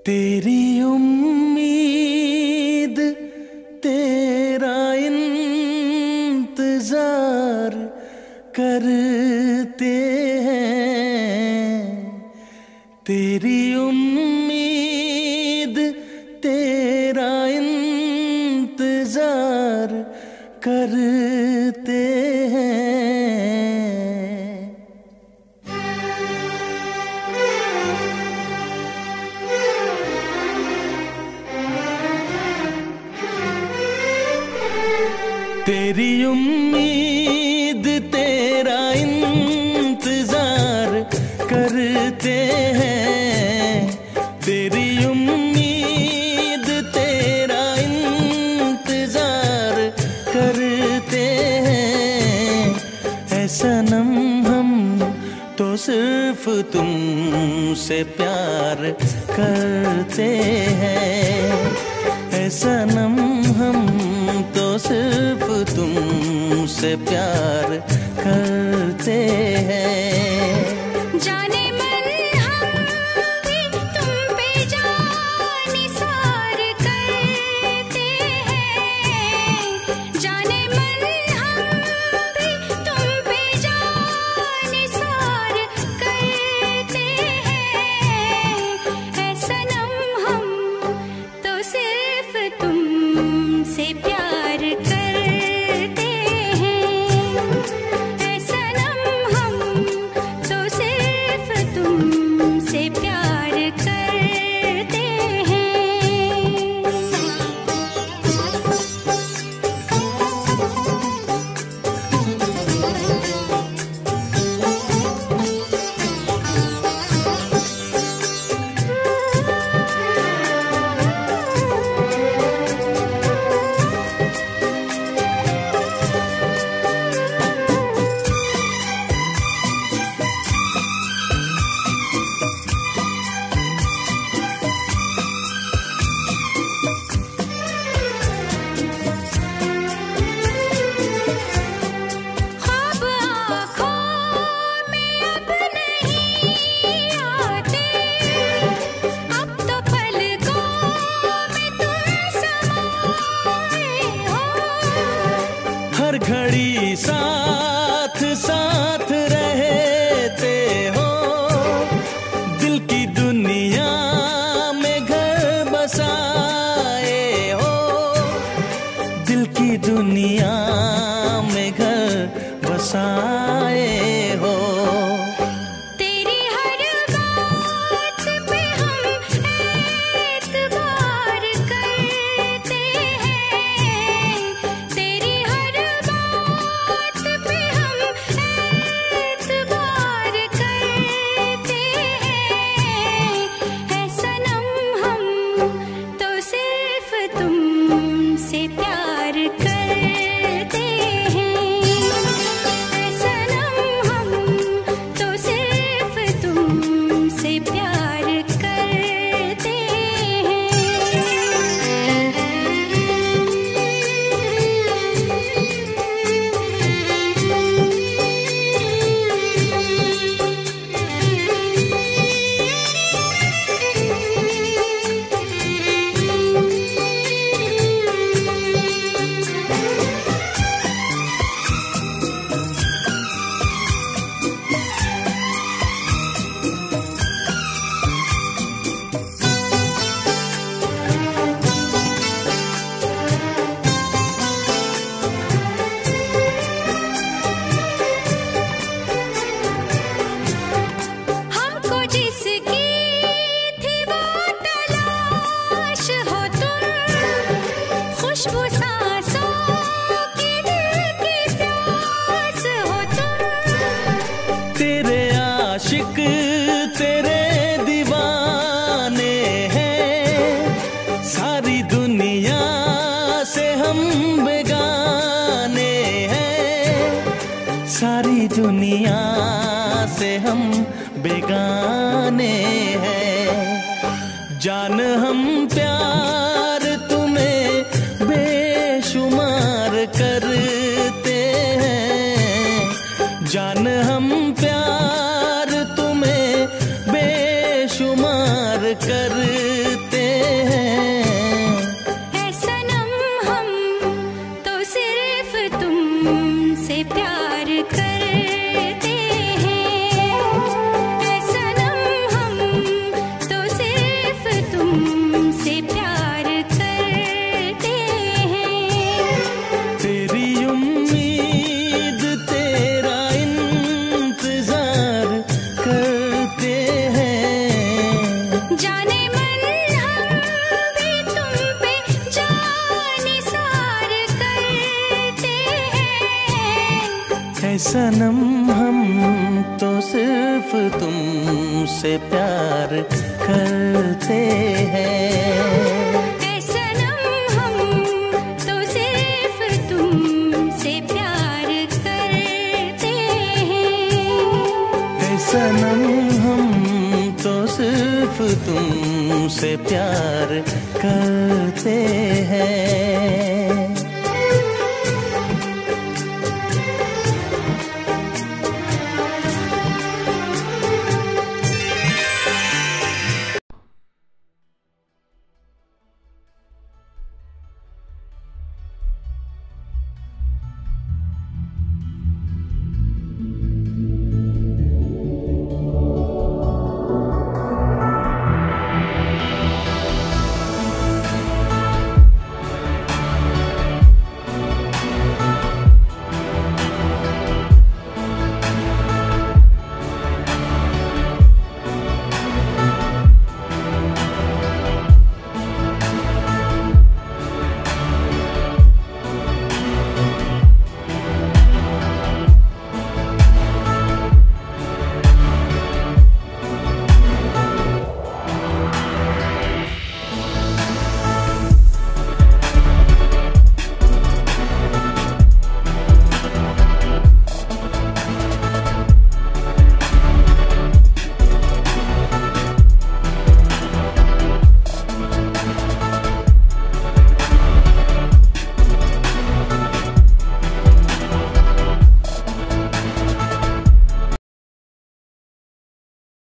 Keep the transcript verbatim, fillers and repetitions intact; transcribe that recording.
तेरी उम्मीद तेरा इंतजार करते हैं, तेरी उम्मीद तेरा इंतजार करते हैं। तेरी उम्मीद तेरा इंतजार करते हैं, तेरी उम्मीद तेरा इंतजार करते हैं। ऐ सनम हम तो सिर्फ तुमसे प्यार करते हैं, ऐ सनम हम तो सिर्फ तुमसे प्यार करते हैं। जाने मन हम भी तुम पे जान निसार करते हैं, जाने मन हम भी तुम पे जान निसार करते हैं। ऐ सनम हम तो सिर्फ तुमसे प्यार करते हैं, ऐ सनम हम तो सिर्फ तुमसे प्यार करते हैं। ख्वाब आँखों में अब नहीं आते, अब तो पलकों में तुम समाए हो। हर घड़ी साथ साथ रहते हो, दिल की दुनिया में घर बसाए हो, दिल की दुनिया में घर बसाए हो। तेरी हर बात पे हम एतबार करते हैं, तेरी हर बात पे हम एतबार करते हैं। ऐ सनम हम तो सिर्फ तुमसे प्यार करते हैं, ऐ सनम हम तो सिर्फ तुमसे प्यार करते हैं। हमको जिसकी थी वो तलाश हो तुम, खुशबू सांसों की दिल की प्यास हो तुम। तेरे आशिक तेरे दीवाने हैं, सारी दुनिया से हम बेगाने हैं, सारी दुनिया से हम बेगाने हैं। जान हम प्यार तुम्हें बेशुमार करते हैं, जान हम प्यार तुम्हें बेशुमार करते सनम हम तो सिर्फ तुमसे प्यार करते हैं। ऐ सनम हम तो सिर्फ तुमसे प्यार करते हैं। ऐ सनम हम तो सिर्फ तुमसे प्यार करते हैं।